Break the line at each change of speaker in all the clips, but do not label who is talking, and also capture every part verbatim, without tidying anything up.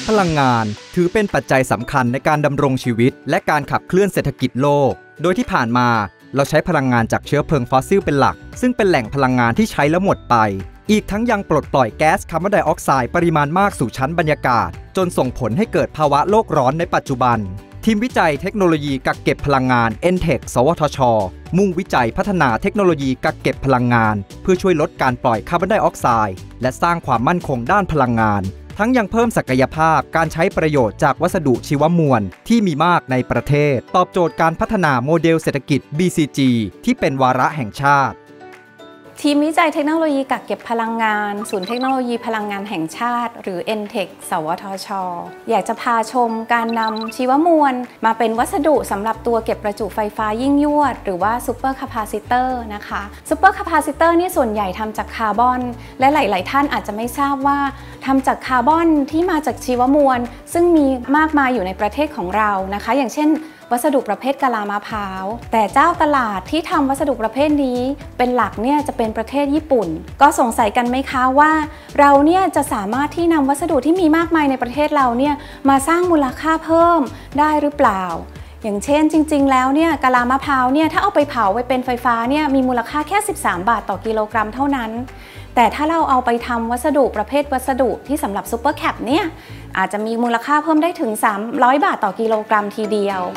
พลังงานถือเป็นปัจจัยสำคัญในการดำรงชีวิตและการขับเคลื่อนเศรษฐกิจโลกโดยที่ผ่านมาเราใช้พลังงานจากเชื้อเพลิงฟอสซิลเป็นหลักซึ่งเป็นแหล่งพลังงานที่ใช้แล้วหมดไปอีกทั้งยังปลดปล่อยแก๊สคาร์บอนไดออกไซด์ปริมาณมากสู่ชั้นบรรยากาศจนส่งผลให้เกิดภาวะโลกร้อนในปัจจุบันทีมวิจัยเทคโนโลยีกักเก็บพลังงาน เอ็น เทค สวทช.มุ่งวิจัยพัฒนาเทคโนโลยีกักเก็บพลังงานเพื่อช่วยลดการปล่อยคาร์บอนไดออกไซด์และสร้างความมั่นคงด้านพลังงานทั้งยังเพิ่มศักยภาพการใช้ประโยชน์จากวัสดุชีวมวลที่มีมากในประเทศตอบโจทย์การพัฒนาโมเดลเศรษฐกิจ บี ซี จี ที่เป็นวาระแห่งชาติ
ทีมวิจัยเทคโนโลยีกักเก็บพลังงานศูนย์เทคโนโลยีพลังงานแห่งชาติหรือ เอ็น เทค สวทช.อยากจะพาชมการนำชีวมวลมาเป็นวัสดุสำหรับตัวเก็บประจุไฟฟ้ายิ่งยวดหรือว่าซูเปอร์คาปาซิเตอร์นะคะซูเปอร์คาปาซิเตอร์นี่ส่วนใหญ่ทำจากคาร์บอนและหลายๆท่านอาจจะไม่ทราบว่าทำจากคาร์บอนที่มาจากชีวมวลซึ่งมีมากมายอยู่ในประเทศของเรานะคะอย่างเช่นวัสดุประเภทกะลามะพร้าวแต่เจ้าตลาดที่ทำวัสดุประเภทนี้เป็นหลักเนี่ยจะเป็นประเทศญี่ปุ่นก็สงสัยกันไหมคะว่าเราเนี่ยจะสามารถที่นำวัสดุที่มีมากมายในประเทศเราเนี่ยมาสร้างมูลค่าเพิ่มได้หรือเปล่าอย่างเช่นจริงๆแล้วเนี่ยกะลามะพร้าวเนี่ยถ้าเอาไปเผาไปเป็นไฟฟ้าเนี่ยมีมูลค่าแค่สิบสามบาทต่อกิโลกรัมเท่านั้นแต่ถ้าเราเอาไปทำวัสดุประเภทวัสดุที่สำหรับซุปเปอร์แคปเนี่ยอาจจะมีมูลค่าเพิ่มได้ถึงสามร้อยบาทต่อกิโลกรัมทีเดียว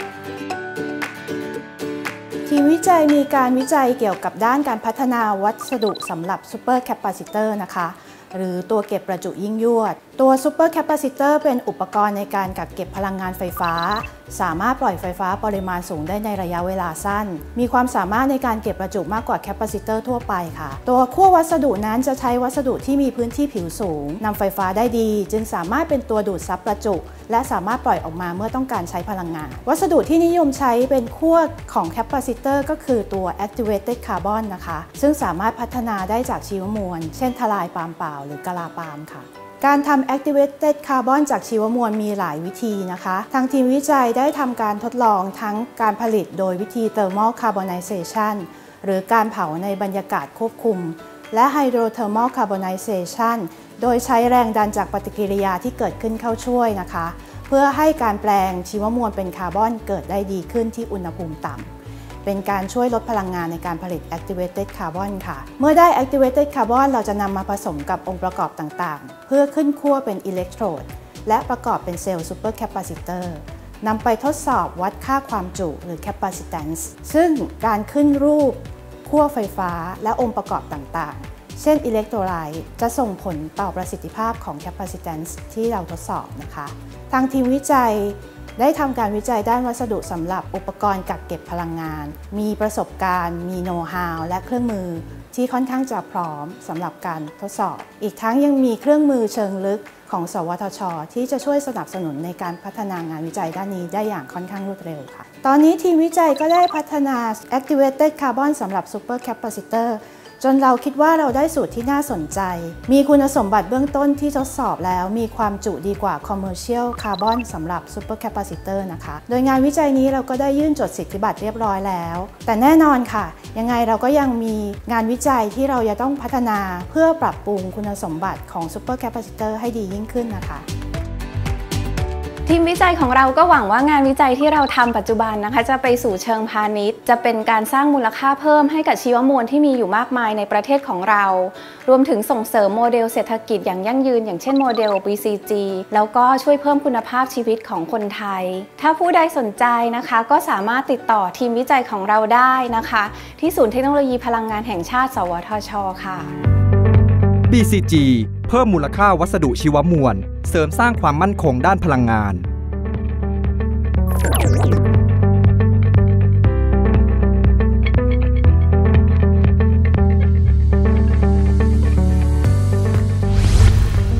ทีมวิจัยมีการวิจัยเกี่ยวกับด้านการพัฒนาวัสดุสำหรับซูเปอร์แคปาซิเตอร์นะคะหรือตัวเก็บประจุยิ่งยวดตัวซูเปอร์แคปาซิเตอร์เป็นอุปกรณ์ในการกักเก็บพลังงานไฟฟ้าสามารถปล่อยไฟฟ้าปริมาณสูงได้ในระยะเวลาสั้นมีความสามารถในการเก็บประจุมากกว่าแคปาซิเตอร์ทั่วไปค่ะตัวขั้ววัสดุนั้นจะใช้วัสดุที่มีพื้นที่ผิวสูงนำไฟฟ้าได้ดีจึงสามารถเป็นตัวดูดซับประจุและสามารถปล่อยออกมาเมื่อต้องการใช้พลังงานวัสดุที่นิยมใช้เป็นขั้วของแคปาซิเตอร์ก็คือตัว activated carbon นะคะซึ่งสามารถพัฒนาได้จากชีวมวลเช่นทลายปาล์มเปล่าหรือกะลาปาล์มค่ะการทำ activated carbon จากชีวมวลมีหลายวิธีนะคะทางทีมวิจัยได้ทำการทดลองทั้งการผลิตโดยวิธี thermal carbonization หรือการเผาในบรรยากาศควบคุมและ hydrothermal carbonization โดยใช้แรงดันจากปฏิกิริยาที่เกิดขึ้นเข้าช่วยนะคะเพื่อให้การแปลงชีวมวลเป็นคาร์บอนเกิดได้ดีขึ้นที่อุณหภูมิต่ำเป็นการช่วยลดพลังงานในการผลิต activated carbon ค่ะเมื่อได้ activated carbon เราจะนำมาผสมกับองค์ประกอบต่างๆเพื่อขึ้นขั้วเป็นอิเล็กโทรดและประกอบเป็นเซลล์ซูเปอร์แคปาซิเตอร์นำไปทดสอบวัดค่าความจุหรือ capacitance ซึ่งการขึ้นรูปขั้วไฟฟ้าและองค์ประกอบต่างๆเช่นอิเล็กโทรไลต์จะส่งผลต่อประสิทธิภาพของ capacitance ที่เราทดสอบนะคะทางทีมวิจัยได้ทำการวิจัยด้านวัสดุสำหรับอุปกรณ์กักเก็บพลังงานมีประสบการณ์มีโน้ตฮาวและเครื่องมือที่ค่อนข้างจะพร้อมสำหรับการทดสอบอีกทั้งยังมีเครื่องมือเชิงลึกของสวทช.ที่จะช่วยสนับสนุนในการพัฒนางานวิจัยด้านนี้ได้อย่างค่อนข้างรวดเร็วค่ะตอนนี้ทีมวิจัยก็ได้พัฒนา activated carbon สำหรับ super capacitorจนเราคิดว่าเราได้สูตรที่น่าสนใจมีคุณสมบัติเบื้องต้นที่ทดสอบแล้วมีความจุดีกว่า commercial carbon สำหรับ super capacitor นะคะโดยงานวิจัยนี้เราก็ได้ยื่นจดสิทธิบัตรเรียบร้อยแล้วแต่แน่นอนค่ะยังไงเราก็ยังมีงานวิจัยที่เราจะต้องพัฒนาเพื่อปรับปรุงคุณสมบัติของ super capacitor ให้ดียิ่งขึ้นนะคะ
ทีมวิจัยของเราก็หวังว่างานวิจัยที่เราทำปัจจุบันนะคะจะไปสู่เชิงพาณิชย์จะเป็นการสร้างมูลค่าเพิ่มให้กับชีวมวลที่มีอยู่มากมายในประเทศของเรารวมถึงส่งเสริมโมเดลเศรษฐกิจอย่างยั่งยืนอย่างเช่นโมเดล บี ซี จี แล้วก็ช่วยเพิ่มคุณภาพชีวิตของคนไทยถ้าผู้ใดสนใจนะคะก็สามารถติดต่อทีมวิจัยของเราได้นะคะที่ศูนย์เทคโนโลยีพลังงานแห่งชาติสวทช.ค่ะ
บี ซี จี เพิ่มมูลค่าวัสดุชีวมวลเสริมสร้างความมั่นคงด้านพลังงาน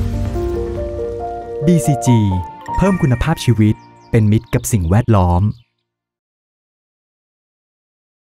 บี ซี จี เพิ่มคุณภาพชีวิตเป็นมิตรกับสิ่งแวดล้อม